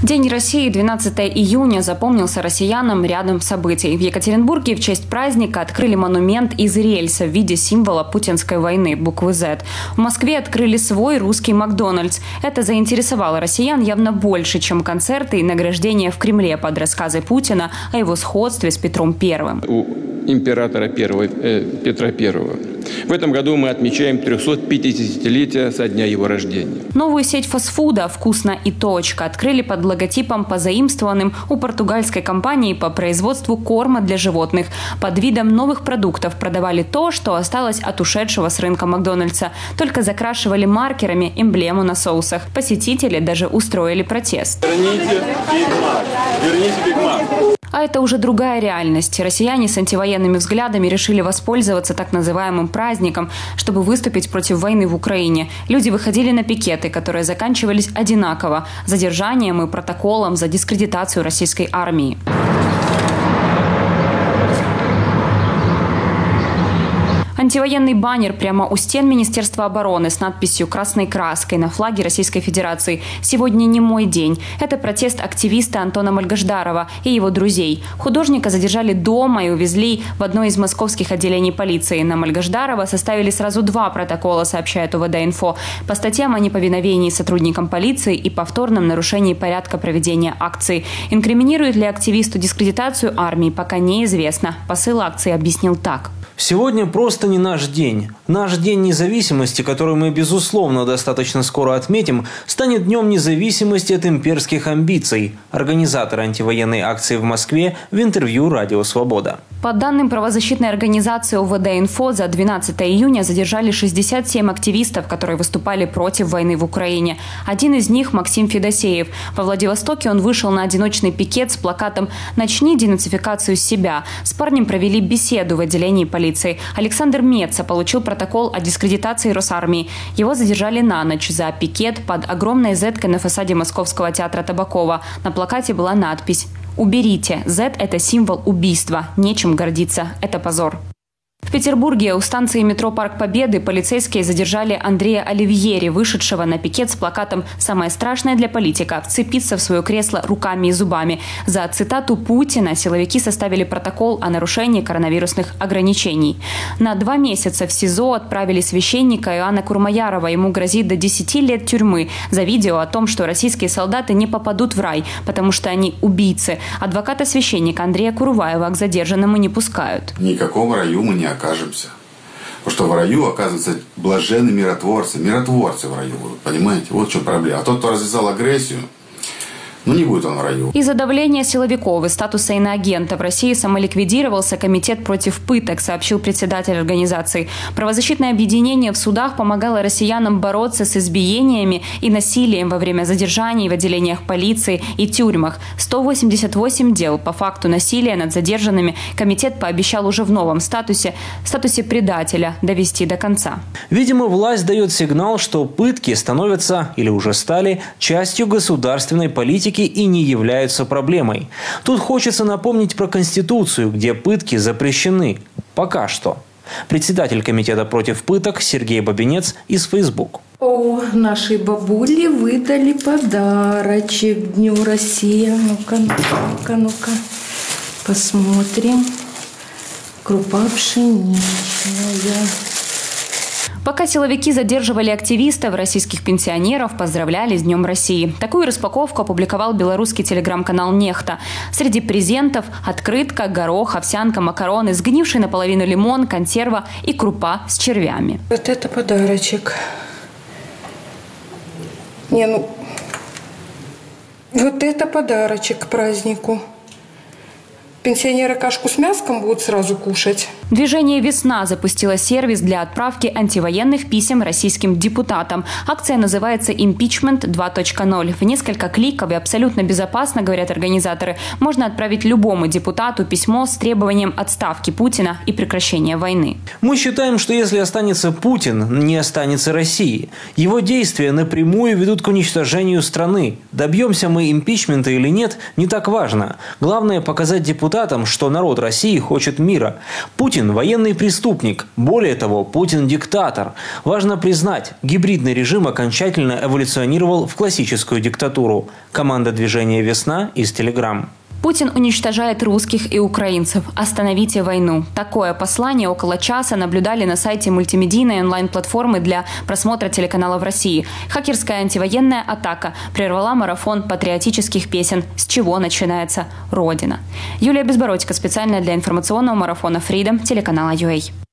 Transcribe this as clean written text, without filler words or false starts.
День России, 12 июня, запомнился россиянам рядом событий. В Екатеринбурге в честь праздника открыли монумент из рельса в виде символа путинской войны – буквы «Z». В Москве открыли свой русский Макдональдс. Это заинтересовало россиян явно больше, чем концерты и награждения в Кремле под рассказы Путина о его сходстве с Петром I. У императора Петра I. В этом году мы отмечаем 350-летие со дня его рождения. Новую сеть фастфуда «Вкусно и точка» открыли под логотипом, позаимствованным у португальской компании по производству корма для животных. Под видом новых продуктов продавали то, что осталось от ушедшего с рынка Макдональдса. Только закрашивали маркерами эмблему на соусах. Посетители даже устроили протест. Верните Биг Мак! Верните Биг Мак! А это уже другая реальность. Россияне с антивоенными взглядами решили воспользоваться так называемым праздником, чтобы выступить против войны в Украине. Люди выходили на пикеты, которые заканчивались одинаково – задержанием и протоколом за дискредитацию российской армии. Антивоенный баннер прямо у стен Министерства обороны с надписью красной краской на флаге Российской Федерации «Сегодня не мой день». Это протест активиста Антона Мальгаждарова и его друзей. Художника задержали дома и увезли в одно из московских отделений полиции. На Мальгаждарова составили сразу 2 протокола, сообщает УВД-Инфо, по статьям о неповиновении сотрудникам полиции и повторном нарушении порядка проведения акции. Инкриминирует ли активисту дискредитацию армии, пока неизвестно. Посыл акции объяснил так. Сегодня просто не наш день. Наш день независимости, который мы, безусловно, достаточно скоро отметим, станет днем независимости от имперских амбиций. Организатор антивоенной акции в Москве в интервью «Радио Свобода». По данным правозащитной организации УВД-Инфо, за 12 июня задержали 67 активистов, которые выступали против войны в Украине. Один из них – Максим Федосеев. Во Владивостоке он вышел на одиночный пикет с плакатом «Начни денацификацию себя». С парнем провели беседу в отделении полиции. Александр Меца получил протокол о дискредитации Росармии. Его задержали на ночь за пикет под огромной зеткой на фасаде Московского театра Табакова. На плакате была надпись «Уберите. Z – это символ убийства. Нечем гордиться. Это позор». В Петербурге у станции метро «Парк Победы» полицейские задержали Андрея Оливьери, вышедшего на пикет с плакатом «Самое страшное для политика – вцепиться в свое кресло руками и зубами». За цитату Путина силовики составили протокол о нарушении коронавирусных ограничений. На 2 месяца в СИЗО отправили священника Иоанна Курмаярова. Ему грозит до 10 лет тюрьмы за видео о том, что российские солдаты не попадут в рай, потому что они убийцы. Адвоката-священника Андрея Куруваева к задержанному не пускают. В никаком раю мы не окажемся. Потому что в раю оказываются блаженные миротворцы. Миротворцы в раю будут, понимаете? Вот в чем проблема. А тот, кто развязал агрессию, не будет он в раю. Из-за давления силовиков и статуса иноагента в России самоликвидировался комитет против пыток, сообщил председатель организации. Правозащитное объединение в судах помогало россиянам бороться с избиениями и насилием во время задержаний в отделениях полиции и тюрьмах. 188 дел по факту насилия над задержанными комитет пообещал уже в новом статусе предателя довести до конца. Видимо, власть дает сигнал, что пытки становятся или уже стали частью государственной политики и не являются проблемой. Тут хочется напомнить про Конституцию, где пытки запрещены. Пока что. Председатель комитета против пыток Сергей Бабинец из Facebook. О, нашей бабуле выдали подарочек к Дню России. Ну-ка. Посмотрим. Крупа пшеничная. Пока силовики задерживали активистов, российских пенсионеров поздравляли с Днем России. Такую распаковку опубликовал белорусский телеграм-канал «Нехта». Среди презентов – открытка, горох, овсянка, макароны, сгнивший наполовину лимон, консерва и крупа с червями. Вот это подарочек. Вот это подарочек к празднику. Пенсионеры кашку с мяском будут сразу кушать. Движение «Весна» запустило сервис для отправки антивоенных писем российским депутатам. Акция называется «Импичмент 2.0». В несколько кликов и абсолютно безопасно, говорят организаторы, можно отправить любому депутату письмо с требованием отставки Путина и прекращения войны. Мы считаем, что если останется Путин, не останется России. Его действия напрямую ведут к уничтожению страны. Добьемся мы импичмента или нет, не так важно. Главное – показать депутатам, что народ России хочет мира. Путин Путин – военный преступник. Более того, Путин – диктатор. Важно признать, гибридный режим окончательно эволюционировал в классическую диктатуру. Команда движения «Весна» из Телеграм. Путин уничтожает русских и украинцев. Остановите войну. Такое послание около часа наблюдали на сайте мультимедийной онлайн-платформы для просмотра телеканалов России. Хакерская антивоенная атака прервала марафон патриотических песен. С чего начинается Родина? Юлия Безбородько специально для информационного марафона Freedom телеканала UA.